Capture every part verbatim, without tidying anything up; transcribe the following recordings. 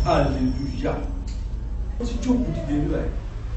hallelujah. Ó ti jókòó dìde ní báyìí.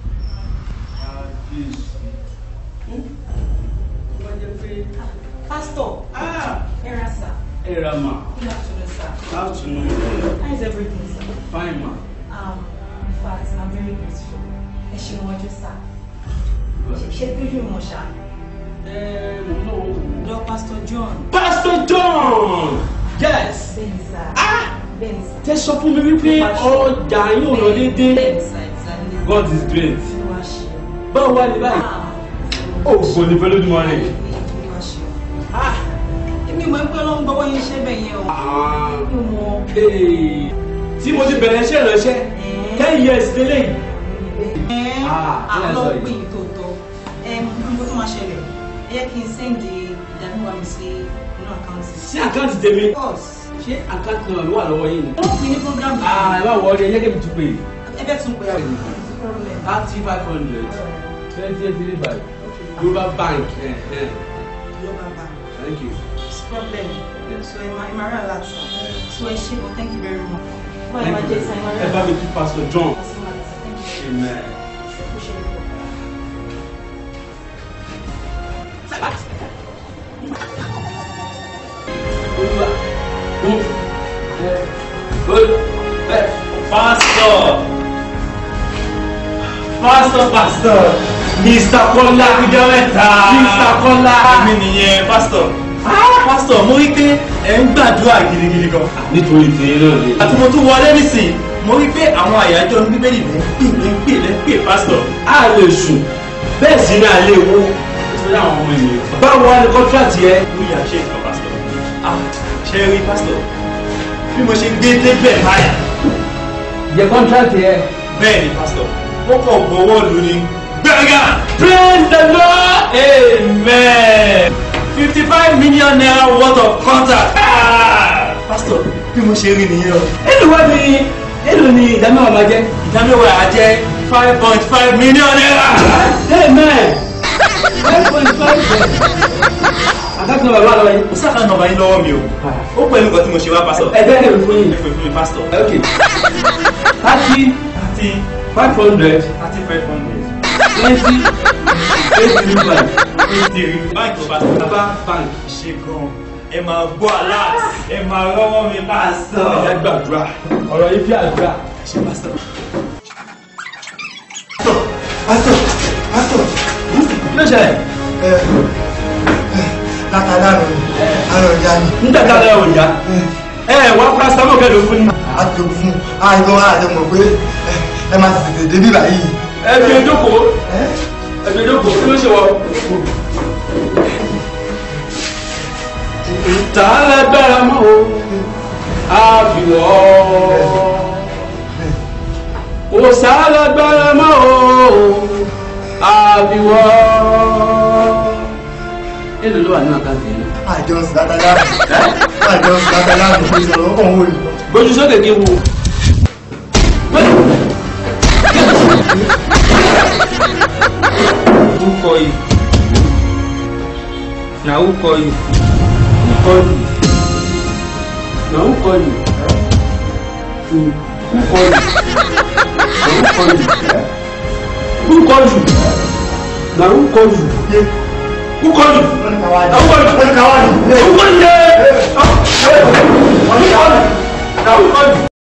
Pastor. Ah. Era, sir. Era, ma. Good afternoon, sir. Good afternoon. How is everything, sir? Fine, ma. Um, in fact, I'm very grateful. Ẹ ṣé mo wájú, sir. Ṣé tójú mo ṣá? Eh, no. Lọ Pastor John. Pastor John! Yes! Bẹ́ẹ̀ni, sir. Ah! Bẹ́ẹ̀ni, sir. Tẹ́ sọ fún mi wípé ọjà yóò lọ dédé. Bẹ́ẹ̀ni, sir. Exactly. God is great. Olúwa ṣe. Báwo wá ní báyìí? Ó gbọ́ ní pẹ̀lú ìdúmọ̀ rẹ̀. Olúwa ṣe. Ah! Èmi mọ̀ pé Ọlọ́run gbọ́wọ́ yín ṣẹ́ bẹ̀ yẹn o. Ah! Mi mọ̀. Tí mo ti bẹ̀rẹ̀ iṣẹ́ ìránṣẹ́, ten years lélẹ̀ yìí. Àlọ́ pé ìtòótọ́. Mo tún máa ṣẹlẹ̀. Ẹ yẹ kí n sẹ́ndì ìdánimọ̀ mi sí inú àkáǹtì. Sí àkáǹtì tèmi. Of course. Ṣé àkáǹtì náà ló wà lọ́wọ́ yìí ni? Ó pin ní program yìí. Ah, ẹ má wọ ọdẹ, ẹ yẹ kí n tún pè é. Ẹ bẹ́ẹ̀ tún pé àwọn thirty five hundred. Twenty eight three five. Global Bank. Global Bank. Thank you. It's problem. So ẹ máa ẹ máa rà láti. So ẹ ṣé, but thank you very much. Wọ́n ẹ máa jẹ́ ìsàn ìmọ̀ rẹ̀. Ẹ bá mi kí Pastor John. Amen. Pastor, Pastor, Pastor, Mister Kola, Mister Kola. Èmi nìyẹn, Pastor. Pastor, mo rí pé ẹ ń gbàdúrà gidigidi gan. Nítorí tèmi náà ni. Àti mo tún wọlé nísìnyí, mo rí pé àwọn àyájọ́ ní Bíbélì lè ń pè lè ń pè lè ń pè Pastor. A lè sùn, bẹ́ẹ̀ sì ni a lè wo. Nítorí àwọn ọmọ ènìyàn. Báwo wá ní kọ́ńtrátì yẹn? Ó yà ṣe nǹkan Pastor. Ah, ṣe rí Pastor. Bí mo ṣe gbé débẹ̀ báyà. Yẹ kọ́ńtrátì yẹn. Bẹ́ẹ̀ ni Pastor. Ó kọ̀ gbọ́wọ́ lù ní. Gbẹ̀gà! Praise the Lord! Amen! fifty-five million naira worth of contract. Ah! Pastor, bí mo ṣe rí nìyẹn o. Èlò wá ní èlò ní ìdámẹ́wàá máa jẹ́. Ìdámẹ́wàá á jẹ́ five point five million naira. Amen! five point five àkáǹtì nọ́mbà wà lọ́wọ́ yín. Kò sí àkáǹtì nọ́mbà yín lọ́wọ́ mi o. Ó pẹ̀lú nǹkan tí mo ṣe wá Pastor. Ẹ bẹ́ẹ̀ lè fún yín. Ẹ pè fún mi Pastor. Okay. thirty Thirty five hundred thirty five hundred. twenty eight three five. Eighty báńkì Pastor. Baba bank. Ṣé gan? Ẹ máa gbọ́ alert. Ẹ máa rọ́wọ́ mi Pastor. Ẹ gbàdúrà. Ọ̀rọ̀ yìí fi àdúrà. Ṣé Pastor? Pastor, Pastor. Kí ló ṣẹlẹ̀? Látàlá rẹ̀ àrọ̀ ìyá ni. Ń dàgbà lẹ́yìn òyà. Ẹ wá paracetamol kẹ́lẹ́ fún mi. A tó fún àìgbọ́n àjọ mọ̀ pé ẹ máa tètè débí báyìí. Ẹ fi ojókòó. Ẹ fi ojókòó. Kí ló ṣe wọ? Ìta lágbára mọ́ o, àbíwọ́. Kò sá lágbára mọ́ o, àbíwọ́. Èlò ló wà nínú àkáǹtì yìí. Àjọ sí látàlá rẹ̀. Àjọ sí látàlá rẹ̀ kò sọ̀rọ̀ ọkàn wò ni. Gbójú sókè kí n wo. Who call you? Na who call you? Who call you? Na who call you? Who call you? Who call you? Na who call you? Who call you? Wọ́n ní ká wá ní. Who call you? Wọ́n ní ká wá ní. Who call you? Who call you? Na who call you?